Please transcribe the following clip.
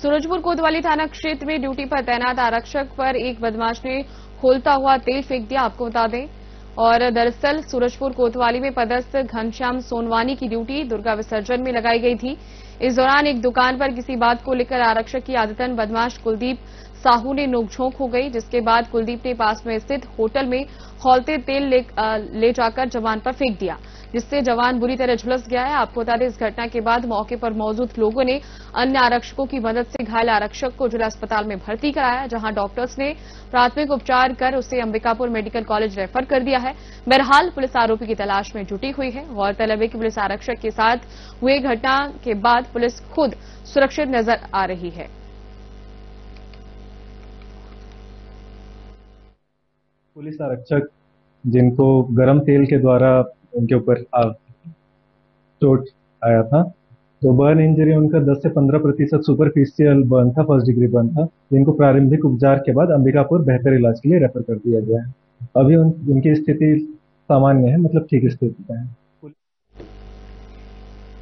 सूरजपुर कोतवाली थाना क्षेत्र में ड्यूटी पर तैनात आरक्षक पर एक बदमाश ने खोलता हुआ तेल फेंक दिया, आपको बता दें। और दरअसल सूरजपुर कोतवाली में पदस्थ घनश्याम सोनवानी की ड्यूटी दुर्गा विसर्जन में लगाई गई थी। इस दौरान एक दुकान पर किसी बात को लेकर आरक्षक की आदतन बदमाश कुलदीप साहू ने नोकझोंक हो गई, जिसके बाद कुलदीप ने पास में स्थित होटल में खौलते तेल ले जाकर जवान पर फेंक दिया, जिससे जवान बुरी तरह झुलस गया है। आपको बता दें, इस घटना के बाद मौके पर मौजूद लोगों ने अन्य आरक्षकों की मदद से घायल आरक्षक को जिला अस्पताल में भर्ती कराया, जहां डॉक्टर्स ने प्राथमिक उपचार कर उसे अंबिकापुर मेडिकल कॉलेज रेफर कर दिया है। बहरहाल पुलिस आरोपी की तलाश में जुटी हुई है। गौरतलब है कि पुलिस आरक्षक के साथ हुए घटना के बाद पुलिस खुद सुरक्षित नजर आ रही है। पुलिस आरक्षक जिनको गर्म तेल के द्वारा उनके ऊपर चोट आया था, तो बर्न इंजरी उनका 10 से 15% सुपरफिशियल बर्न था, फर्स्ट डिग्री बर्न था, जिनको प्रारंभिक उपचार के बाद अंबिकापुर बेहतर इलाज के लिए रेफर कर दिया गया है। अभी उनकी स्थिति सामान्य है, मतलब ठीक स्थिति में है।